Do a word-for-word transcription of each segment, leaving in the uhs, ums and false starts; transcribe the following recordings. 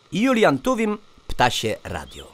Julian Tuwim, Ptasie Radio.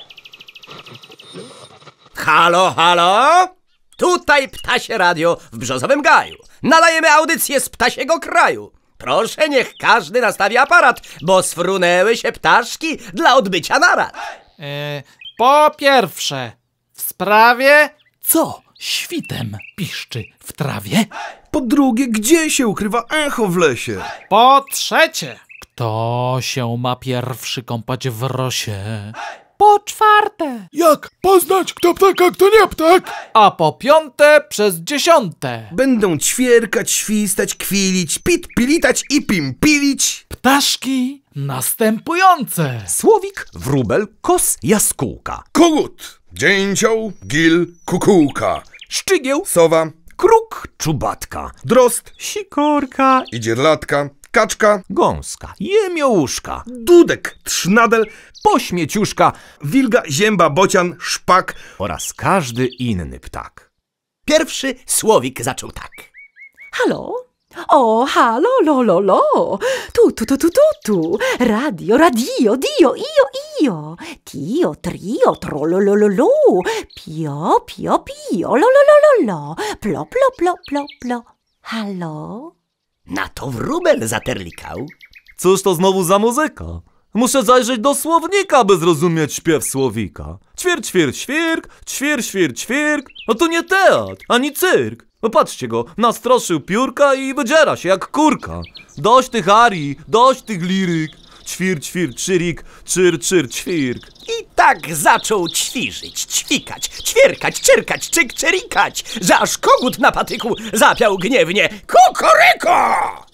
Halo, halo? Tutaj Ptasie Radio w Brzozowym Gaju. Nadajemy audycję z ptasiego kraju. Proszę, niech każdy nastawi aparat, bo sfrunęły się ptaszki dla odbycia narad. E, po pierwsze, w sprawie co świtem piszczy w trawie? Po drugie, gdzie się ukrywa echo w lesie? Po trzecie, kto się ma pierwszy kąpać w rosie? Po czwarte, Jak poznać, kto ptak, a kto nie ptak? a po piąte przez dziesiąte. Będą ćwierkać, świstać, kwilić, pit, pilitać i pimpilić. Ptaszki następujące. Słowik, wróbel, kos, jaskółka. Kogut, dzięcioł, gil, kukułka. Szczygieł, Sowa, kruk, czubatka. drozd, Sikorka, idzierlatka, kaczka, gąska, jemiołuszka. dudek, trznadel, Pośmieciuszka wilga, zięba, bocian, szpak. oraz każdy inny ptak. Pierwszy Słowik zaczął tak. Halo? O, halo, lo, lo, lo. Tu, tu, tu, tu, tu, tu. Radio, radio, dio, io, io. Tio, trio, tro, lo, lo, lo, lo. Pio, pio, pio, lo, lo, lo, lo, lo. Plo, plo, plo, plo, plo. Halo? Na to wróbel zaterlikał. Cóż to znowu za muzyka? Muszę zajrzeć do słownika, by zrozumieć śpiew Słowika. Ćwierć, ćwierć, świrk, ćwierć, ćwierć, świrk. No to nie teatr, ani cyrk. No patrzcie go, nastroszył piórka i wydziera się jak kurka. Dość tych arii, dość tych liryk. Ćwir, ćwir, czyrik, czyr, czyr, ćwirk. I tak zaczął ćwiżyć, ćwikać, ćwierkać, czyrkać, czyk, czerikać, że aż kogut na patyku zapiał gniewnie kukuryko!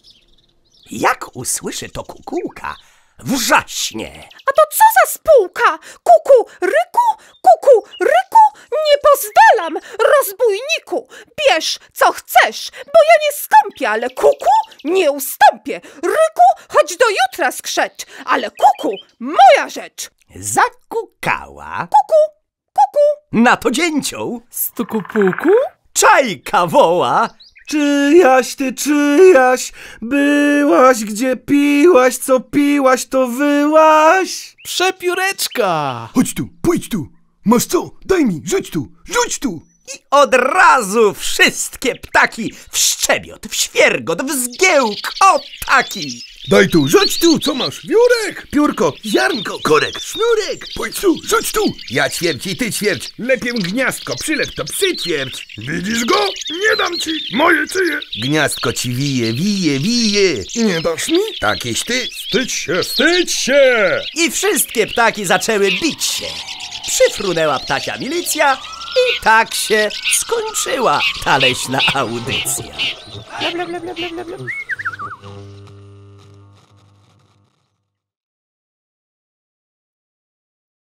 Jak usłyszy to kukułka, wrzaśnie. A to co za spółka? Kuku, ryku, kuku, ryku, nie pozwalam, rozbójniku. Bierz, co chcesz, bo ja nie skąpię, ale kuku nie ustąpię. Ryku, choć do jutra skrzecz, ale kuku, moja rzecz. Zakukała. Kuku, kuku. Na to dzięcioł. Stuku puku? Czajka woła. Czyjaś ty, czyjaś, byłaś, gdzie piłaś, co piłaś, to wyłaś. Przepióreczka. Chodź tu, pójdź tu, masz co, daj mi, rzuć tu, rzuć tu. I od razu wszystkie ptaki w szczebiot, w świergot, w zgiełk, o taki. Daj tu, rzuć tu, co masz, wiórek, piórko, ziarnko, korek, sznurek. Pójdź tu, rzuć tu. Ja ćwierć i ty ćwierć, lepiej gniazdko, przylep to przyćwierć. Widzisz go? Nie dam ci, moje czyje. Gniazdko ci wije, wije, wije. Nie dasz mi? Takieś ty. Wstydź się, wstydź się. I wszystkie ptaki zaczęły bić się. Przyfrunęła ptasia milicja i tak się skończyła ta leśna audycja. Bla, bla, bla, bla, bla, bla.